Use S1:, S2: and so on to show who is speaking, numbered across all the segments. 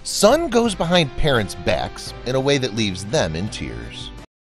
S1: Son goes behind parents' backs in a way that leaves them in tears.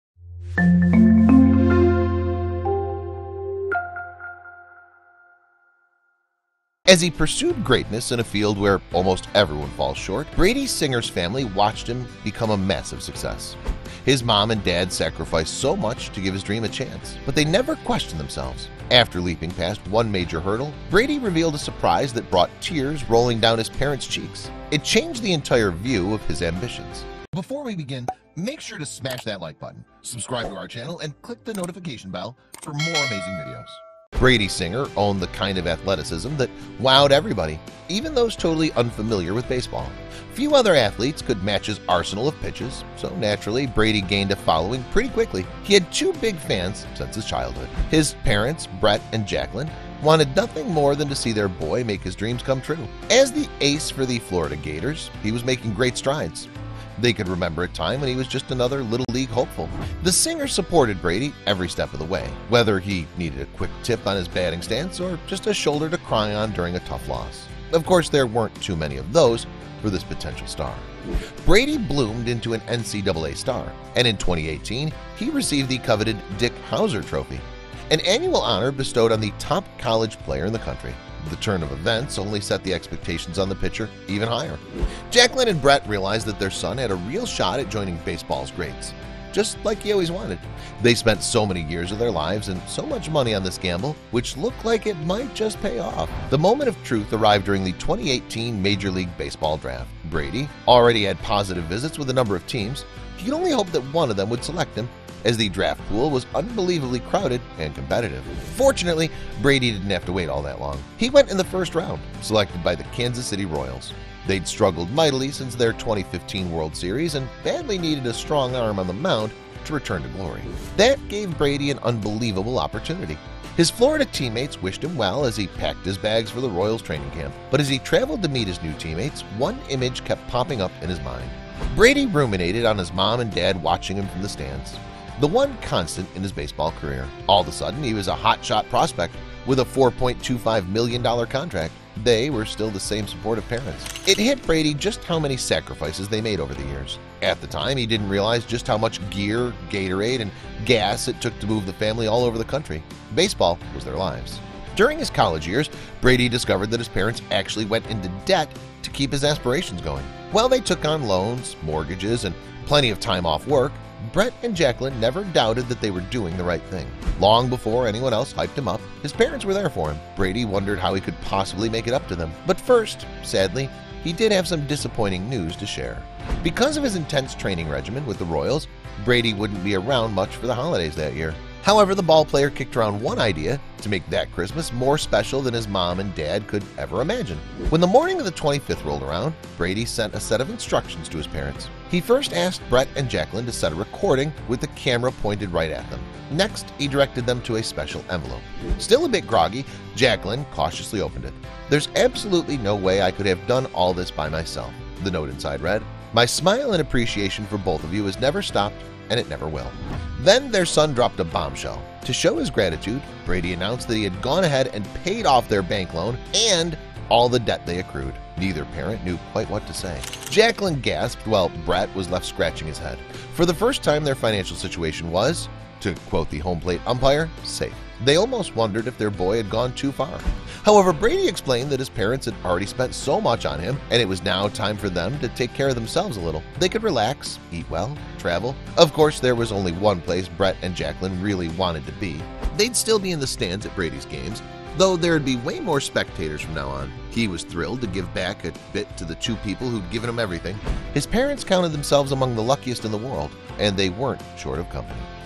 S1: As he pursued greatness in a field where almost everyone falls short, Brady Singer's family watched him become a massive success. His mom and dad sacrificed so much to give his dream a chance, but they never questioned themselves. After leaping past one major hurdle, Brady revealed a surprise that brought tears rolling down his parents' cheeks. It changed the entire view of his ambitions. Before we begin, make sure to smash that like button, subscribe to our channel, and click the notification bell for more amazing videos. Brady Singer owned the kind of athleticism that wowed everybody, even those totally unfamiliar with baseball. Few other athletes could match his arsenal of pitches, so naturally Brady gained a following pretty quickly. He had two big fans since his childhood. His parents, Brett and Jacqueline, wanted nothing more than to see their boy make his dreams come true. As the ace for the Florida Gators, he was making great strides. They could remember a time when he was just another Little League hopeful. The Singer supported Brady every step of the way, whether he needed a quick tip on his batting stance or just a shoulder to cry on during a tough loss. Of course, there weren't too many of those for this potential star. Brady bloomed into an NCAA star, and in 2018, he received the coveted Dick Howser Trophy, an annual honor bestowed on the top college player in the country. The turn of events only set the expectations on the pitcher even higher. Jacqueline and Brett realized that their son had a real shot at joining baseball's greats, just like he always wanted. They spent so many years of their lives and so much money on this gamble, which looked like it might just pay off. The moment of truth arrived during the 2018 Major League Baseball draft. Brady already had positive visits with a number of teams. He could only hope that one of them would select him, as the draft pool was unbelievably crowded and competitive. Fortunately, Brady didn't have to wait all that long. He went in the first round, selected by the Kansas City Royals. They'd struggled mightily since their 2015 World Series and badly needed a strong arm on the mound to return to glory. That gave Brady an unbelievable opportunity. His Florida teammates wished him well as he packed his bags for the Royals training camp. But as he traveled to meet his new teammates, one image kept popping up in his mind. Brady ruminated on his mom and dad watching him from the stands, the one constant in his baseball career. All of a sudden, he was a hotshot prospect with a $4.25 million contract. They were still the same supportive parents. It hit Brady just how many sacrifices they made over the years. At the time, he didn't realize just how much gear, Gatorade, and gas it took to move the family all over the country. Baseball was their lives. During his college years, Brady discovered that his parents actually went into debt to keep his aspirations going. While they took on loans, mortgages, and plenty of time off work, Brett and Jacqueline never doubted that they were doing the right thing. Long before anyone else hyped him up, his parents were there for him. Brady wondered how he could possibly make it up to them. But first, sadly, he did have some disappointing news to share. Because of his intense training regimen with the Royals, Brady wouldn't be around much for the holidays that year. However, the ballplayer kicked around one idea to make that Christmas more special than his mom and dad could ever imagine. When the morning of the 25th rolled around, Brady sent a set of instructions to his parents. He first asked Brett and Jacqueline to set a recording with the camera pointed right at them. Next, he directed them to a special envelope. Still a bit groggy, Jacqueline cautiously opened it. "There's absolutely no way I could have done all this by myself," the note inside read. "My smile and appreciation for both of you has never stopped, and it never will." Then their son dropped a bombshell. To show his gratitude, Brady announced that he had gone ahead and paid off their bank loan and all the debt they accrued. Neither parent knew quite what to say. Jacqueline gasped while Brett was left scratching his head. For the first time, their financial situation was, to quote the home plate umpire, safe. They almost wondered if their boy had gone too far. However, Brady explained that his parents had already spent so much on him, and it was now time for them to take care of themselves a little. They could relax, eat well, travel. Of course, there was only one place Brett and Jacqueline really wanted to be. They'd still be in the stands at Brady's games, though there'd be way more spectators from now on. He was thrilled to give back a bit to the two people who'd given him everything. His parents counted themselves among the luckiest in the world, and they weren't short of company.